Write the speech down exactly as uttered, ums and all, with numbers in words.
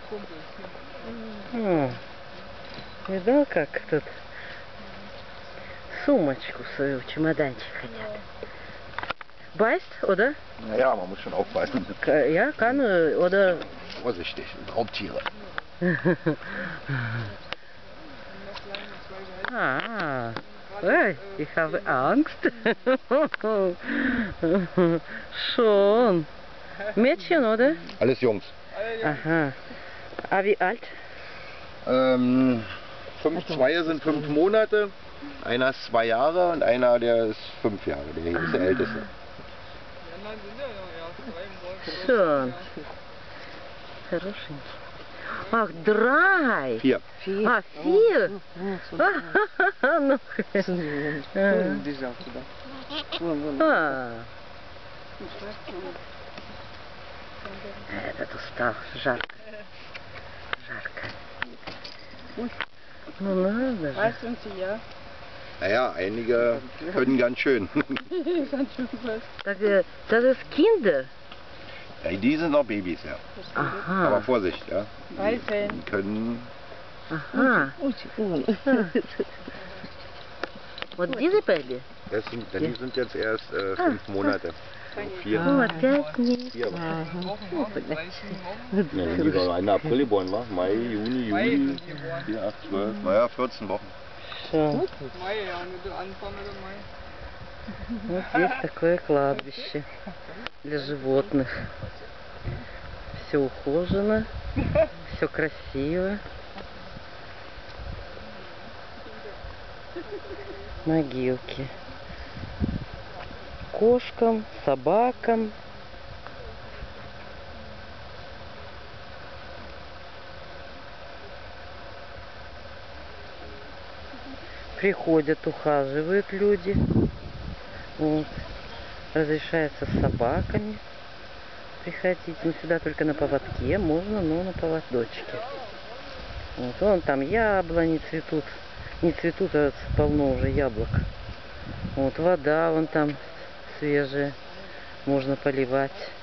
О, видал, как тут сумочку свою, чемоданчик хотят. Beißt, oder? Naja, man muss schon aufpassen. Ja, kann, oder? Vorsichtig, Raubtiere. Ah, hey, ich habe Angst. Schon. Mädchen, oder? Alles Jungs. Aha. Ah, wie alt? Ähm, fünf, zwei sind fünf Monate, einer ist zwei Jahre und einer, der ist fünf Jahre. Der hier ist der Älteste. Schon. Хорошенький. Ach, drei. Vier. Ah, vier. Noch. Ah. Этот устал. Жарко. Жарко. Ну надо же. Naja, einige können ganz schön. Так, das ist Kinder. Ja, die sind noch Babys, ja. Aha. Aber Vorsicht, ja. Die, die können... Aha. Вот diese Baby? Das sind, die sind jetzt erst äh, fünf Monate. So vier. Oh, опять нет. Vier. Ja, die war Ende April geboren, war? Mai, Juni, Juli, vier, acht, zwölf. Naja, vierzehn Wochen. Что? Вот здесь такое кладбище для животных. Все ухожено, все красиво. Могилки. Кошкам, собакам. Приходят, ухаживают люди. Вот. Разрешается с собаками приходить. Но сюда только на поводке. Можно, но на поводочке. Вот. Вон там яблони цветут. Не цветут, а полно уже яблок. Вот вода вон там свежая. Можно поливать.